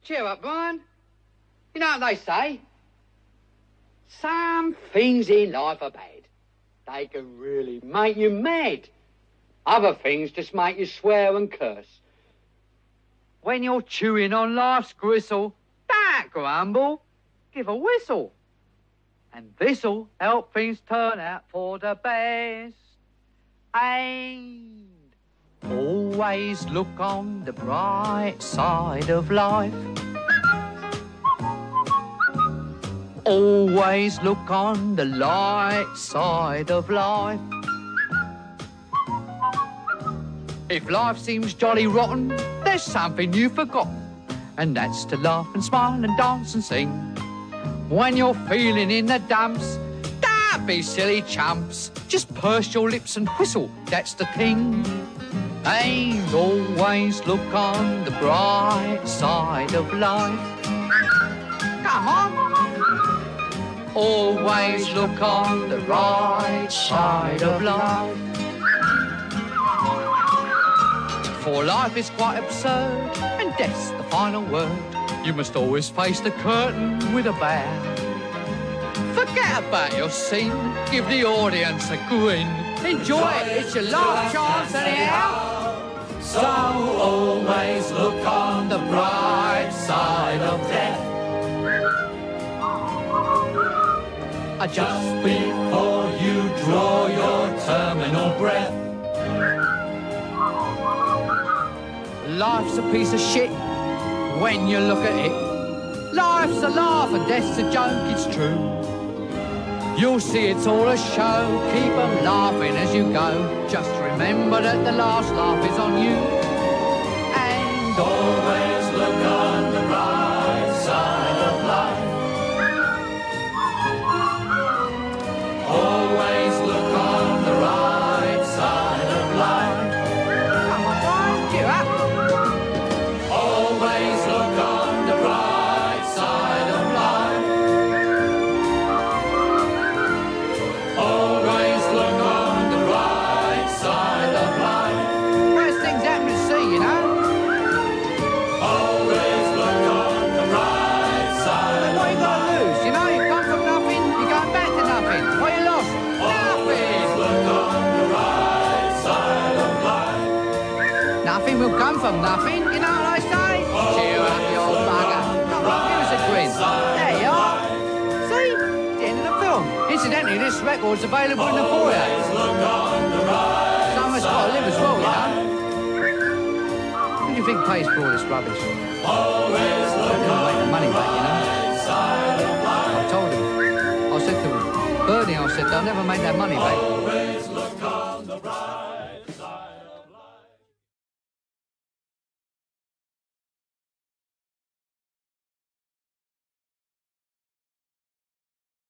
Cheer up, Brian. You know what they say? Some things in life are bad. They can really make you mad. Other things just make you swear and curse. When you're chewing on life's gristle, don't grumble, give a whistle. And this'll help things turn out for the best. And always look on the bright side of life. Always look on the light side of life. If life seems jolly rotten, there's something you've forgotten, and that's to laugh and smile and dance and sing. When you're feeling in the dumps, don't be silly chumps. Just purse your lips and whistle, that's the thing. And always look on the bright side of life. Come on. Always look on the right side of life. For life is quite absurd, and death's the final word. You must always face the curtain with a bow. Forget about your scene, give the audience a grin. Enjoy it, it's your last chance anyhow. So always look on the bright side of death. Just before you draw your terminal breath. Life's a piece of shit when you look at it. Life's a laugh and death's a joke, it's true. You'll see it's all a show, keep 'em laughing as you go. Just remember that the last laugh is on you. And always look on the right side of life. Always look on the right side of life. Come on, Brian, cheer up. Always look on the right side of life. Always look on the right side of life. Worst things happen to see, you know. Always look on the right side What of you got life. to lose? You know, you come from nothing, you're going back to nothing. What you lost? Always look on the right side of life. Nothing will come from nothing, you know what I say? Cheer up, you old bugger. Come on, give us a grin. There you are. See? The end of the film. Incidentally, this record's available in the foyer. Always look on the right Someone's got to live as well, you know. Who do you think pays for all this rubbish? Always look They'll make the money back, you know. right side of life. I told him. I said to him, Bernie, I said, they'll never make that money back. Always